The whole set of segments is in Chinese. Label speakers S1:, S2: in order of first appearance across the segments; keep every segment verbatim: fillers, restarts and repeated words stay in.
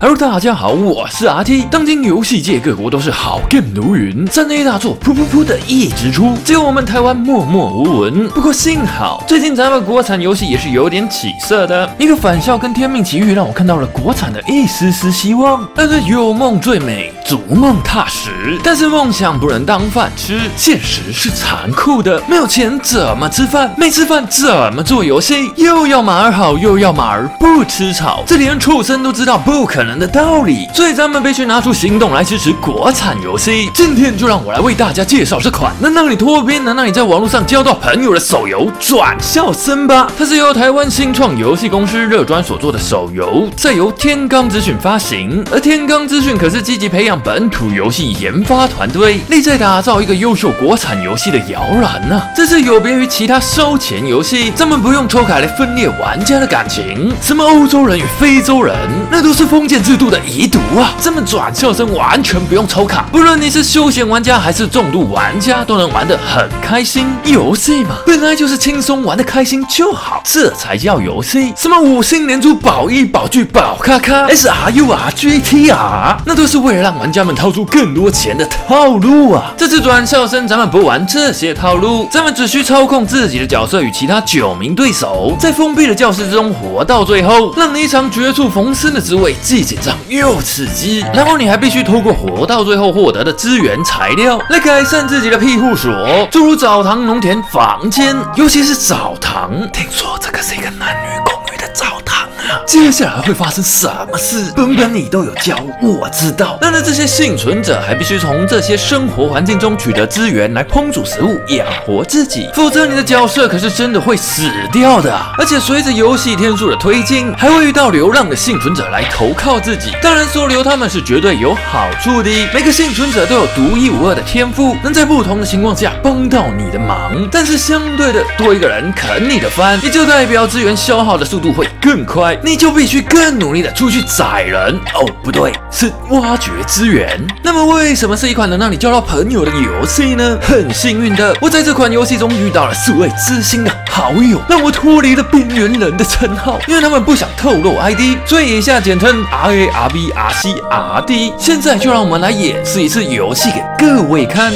S1: Hello， 大家好，我是阿 T。当今游戏界各国都是好 game 如云，三 A 大作噗噗噗的一直出，只有我们台湾默默无闻。不过幸好，最近咱们国产游戏也是有点起色的。一个返校跟天命奇遇让我看到了国产的一丝丝希望。但是有梦最美，逐梦踏实。但是梦想不能当饭吃，现实是残酷的。没有钱怎么吃饭？没吃饭怎么做游戏？又要马儿好，又要马儿不吃草，这连畜生都知道不可能的道理，所以咱们必须拿出行动来支持国产游戏。今天就让我来为大家介绍这款能让你脱边、能让你在网络上交到朋友的手游《转校生》吧。它是由台湾新创游戏公司热专所做的手游，再由天罡资讯发行。而天罡资讯可是积极培养本土游戏研发团队，力在打造一个优秀国产游戏的摇篮呐。这是有别于其他收钱游戏，咱们不用抽卡来分裂玩家的感情，什么欧洲人与非洲人，那都是封建制度的遗毒啊！这么转校生完全不用抽卡，不论你是休闲玩家还是重度玩家，都能玩得很开心。游戏嘛，本来就是轻松玩得开心就好，这才叫游戏。什么五星连珠、宝一、宝具、宝咖咖、S R U R、G T R， 那都是为了让玩家们掏出更多钱的套路啊！这次转校生，咱们不玩这些套路，咱们只需操控自己的角色与其他九名对手，在封闭的教室之中活到最后，让你一场绝处逢生的滋味，既紧张又刺激。然后你还必须透过活到最后获得的资源材料来改善自己的庇护所，诸如澡堂、农田、房间，尤其是澡堂。听说这个是一个男女共浴的澡堂啊！接下来会发生什么事？本本你都有教，我知道。当然，这些幸存者还必须从这些生活环境中取得资源来烹煮食物，养活自己，否则你的角色可是真的会死掉的啊！而且随着游戏天数的推进，还会遇到流浪的幸存者来投靠自己。当然，收留他们是绝对有好处的。每个幸存者都有独一无二的天赋，能在不同的情况下帮到你的忙。但是相对的，多一个人啃你的饭，也就代表资源消耗的速度会更快，你就必须更努力的出去宰人。哦，不对，是挖掘资源。那么，为什么是一款能让你交到朋友的游戏呢？很幸运的，我在这款游戏中遇到了四位知心的好友，让我脱离了边缘人的称号。因为他们不想透露 I D， 所以以下简称 R A R B R C R D。现在就让我们来演示一次游戏给各位看。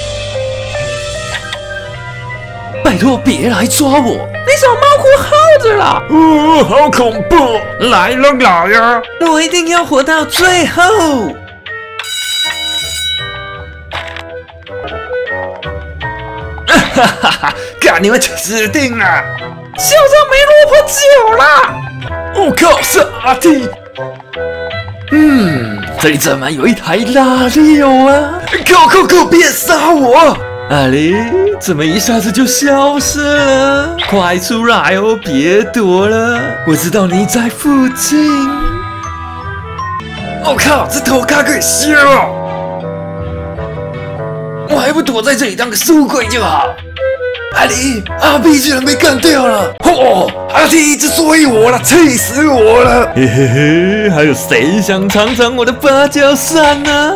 S1: 拜托，别来抓我！你小猫哭耗着啦！哦，好恐怖！来了来了，我一定要活到最后！哈哈哈！干你们死定了！校长没萝卜酒啦！我靠，是阿 T！ 嗯，这里怎么有一台拉六啊？够够够，别杀我！阿里，怎么一下子就消失了？快出来哦，别躲了！我知道你在附近。我靠，这头卡可以削哦！我还不躲在这里当个书鬼就好。阿里，阿 B 居然被干掉了！嚯，阿 T 一直追我了，气死我了！嘿嘿嘿，还有谁想尝尝我的芭蕉扇呢？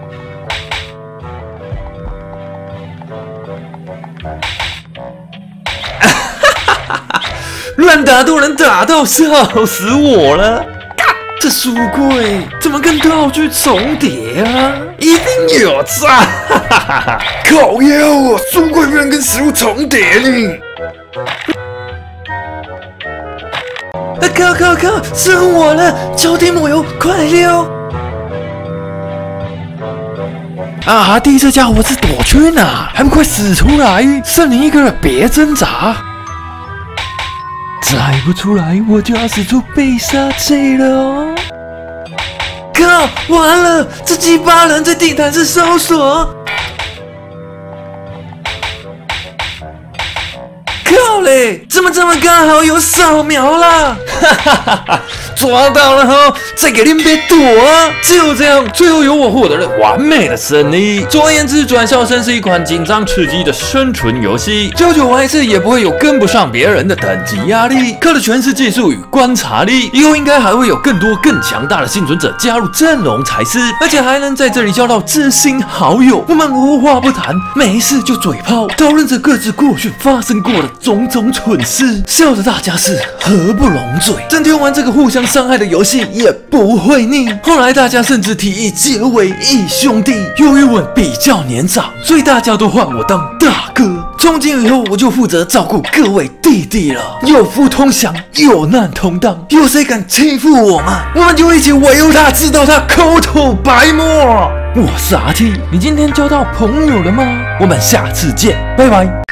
S1: 乱打都能打到，笑死我了！干，这书柜怎么跟道具重叠啊？一定有诈！哈哈哈哈！靠腰哦，书柜居然跟食物重叠呢！啊靠靠靠，生我了！焦点抹油，快溜！啊，弟，这家伙是躲去哪？还不快死出来！剩你一个人，别挣扎！再不出来，我就要使出必杀技了哦！靠，完了，这鸡巴人在地毯上搜索！靠嘞，怎么这么刚好有扫描啦？哈哈哈哈！抓到了哈，再给你们别躲啊！就这样，最后由我获得了完美的胜利。总而言之，转校生是一款紧张刺激的生存游戏，久久玩一次也不会有跟不上别人的等级压力，靠的全是技术与观察力。以后应该还会有更多更强大的幸存者加入阵容才是，而且还能在这里交到知心好友。我们无话不谈，没事就嘴炮，讨论着各自过去发生过的种种蠢事，笑得大家是合不拢嘴。整天玩这个互相相伤害的游戏也不会腻。后来大家甚至提议结为义兄弟。由于我比较年长，所以大家都唤我当大哥。从今以后，我就负责照顾各位弟弟了。有福同享，有难同当。有谁敢欺负我们，我们就一起维护他，直到他口吐白沫。我是阿 T，你今天交到朋友了吗？我们下次见，拜拜。